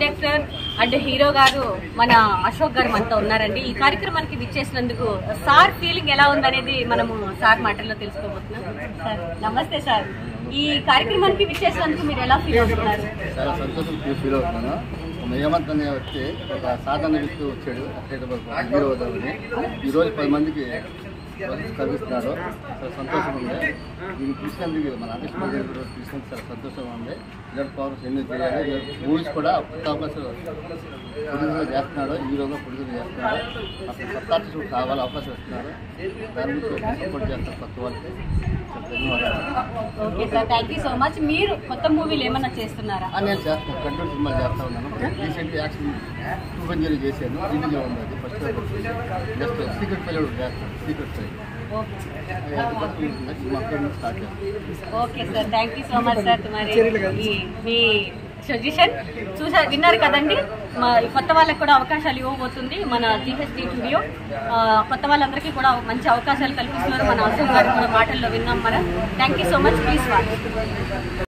Director and hero గారు మన అశోక్ గారు మనతో ఉన్నారండి. ఈ కార్యక్రమానికి విచ్చేసినందుకు సార్ ఫీలింగ్ ఎలా ఉందనేది మనము సార్ మాటల్లో తెలుసుకోబోతున్నాం. సార్ నమస్తే సార్. ఈ కార్యక్రమానికి విచ్చేసినందుకు మీరు ఎలా ఫీల్ అవుతున్నారు? చాలా సంతోషం ఫీల్ అవుతున్నాను. హేమంత్ అనే వచ్చి ఒక సాధారణ వ్యక్తి వచ్చాడు హీరో అవుతామని. ఈరోజు 10 మందికి కల్పిస్తున్నాడు. చాలా సంతోషంగా ఉంది. దీన్ని చూసినందుకు మన ఆర్టిస్ట్ చూసినందుకు చాలా సంతోషంగా ఉంది. ఇలాంటి పవర్స్ ఎన్ని చేయాలి. మూవీస్ కూడా కొత్త అవకాశాలు ప్రొడ్యూసర్గా చేస్తున్నాడు, హీరోగా ప్రొడ్యూసర్ చేస్తున్నాడు. అసలు కొత్త ఆర్టిస్ట్ కావాలి అవకాశం ఇస్తున్నారు. దాని గురించి సపోర్ట్ చేస్తారు కొత్త వాళ్ళకి. Okay sir, thank you so much. మీరు కొత్త మూవీలు ఏమన్నా చేస్తున్నారా? నేను చేస్తాను, కంట్రోల్ సినిమాలు చేస్తా ఉన్నాను. రీసెంట్ యాక్షన్ 2 చేశాను. రిలీజ్ ఉంది. అది ఫస్ట్ జస్ట్ సీక్రెట్ ఫైల్ చేస్తాను. Secret file okay sir, thank you so much sir. మరి మీ సజెషన్ విన్నారు కదండి. కొత్త వాళ్ళకి కూడా అవకాశాలు ఇవ్వబోతుంది మన జిహెచ్డి స్టూడియో. కొత్త వాళ్ళందరికీ కూడా మంచి అవకాశాలు కల్పిస్తున్నారు. మన అశోక్ గారు కూడా మాటల్లో విన్నాం. మన thank you so much. Please watch.